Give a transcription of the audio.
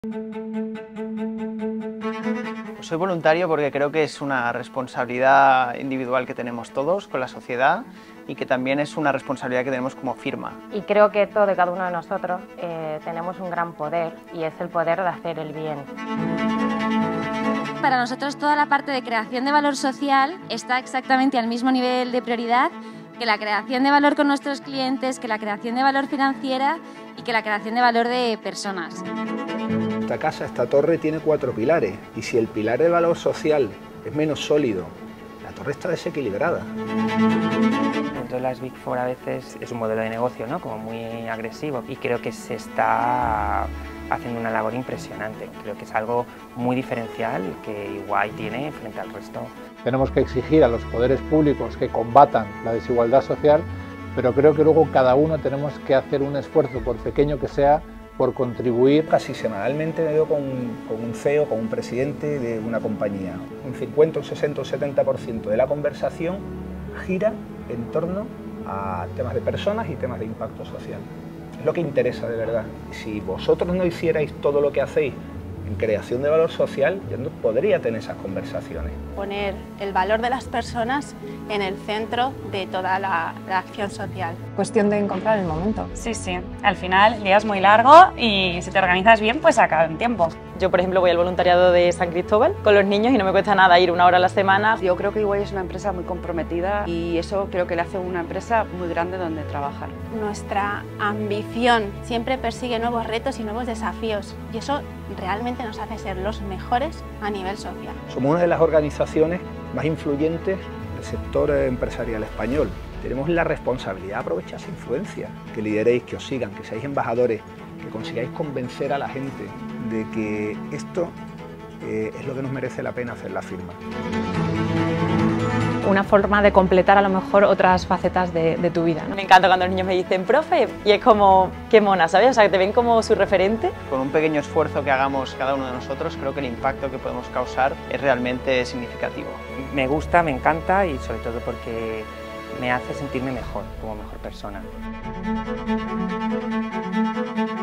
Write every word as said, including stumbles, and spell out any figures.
Pues soy voluntario porque creo que es una responsabilidad individual que tenemos todos con la sociedad y que también es una responsabilidad que tenemos como firma. Y creo que todo y cada uno de nosotros eh, tenemos un gran poder y es el poder de hacer el bien. Para nosotros toda la parte de creación de valor social está exactamente al mismo nivel de prioridad que la creación de valor con nuestros clientes, que la creación de valor financiera y que la creación de valor de personas. Esta casa, esta torre tiene cuatro pilares y si el pilar de valor social es menos sólido, la torre está desequilibrada. Dentro de las Big Four a veces es un modelo de negocio, ¿no? Como muy agresivo y creo que se está haciendo una labor impresionante. Creo que es algo muy diferencial que Iguay tiene frente al resto. Tenemos que exigir a los poderes públicos que combatan la desigualdad social, pero creo que luego cada uno tenemos que hacer un esfuerzo, por pequeño que sea, por contribuir. Casi semanalmente me veo con, con un C E O, con un presidente de una compañía. Un cincuenta, un sesenta, un setenta por ciento de la conversación gira en torno a temas de personas y temas de impacto social. Es lo que interesa de verdad. Si vosotros no hicierais todo lo que hacéis en creación de valor social, yo no podría tener esas conversaciones. Poner el valor de las personas en el centro de toda la, la acción social. Cuestión de encontrar el momento. Sí, sí. Al final el día es muy largo y si te organizas bien, pues acaba en tiempo. Yo, por ejemplo, voy al voluntariado de San Cristóbal con los niños y no me cuesta nada ir una hora a la semana. Yo creo que Iguay es una empresa muy comprometida y eso creo que le hace una empresa muy grande donde trabajar. Nuestra ambición siempre persigue nuevos retos y nuevos desafíos y eso realmente nos hace ser los mejores a nivel social. Somos una de las organizaciones más influyentes del sector empresarial español. Tenemos la responsabilidad de aprovechar esa influencia, que lideréis, que os sigan, que seáis embajadores, que consigáis convencer a la gente de que esto eh, es lo que nos merece la pena hacer la firma. Una forma de completar a lo mejor otras facetas de, de tu vida, ¿no? Me encanta cuando los niños me dicen, profe, y es como, qué mona, ¿sabes? O sea, que te ven como su referente. Con un pequeño esfuerzo que hagamos cada uno de nosotros, creo que el impacto que podemos causar es realmente significativo. Me gusta, me encanta y sobre todo porque me hace sentirme mejor, como mejor persona.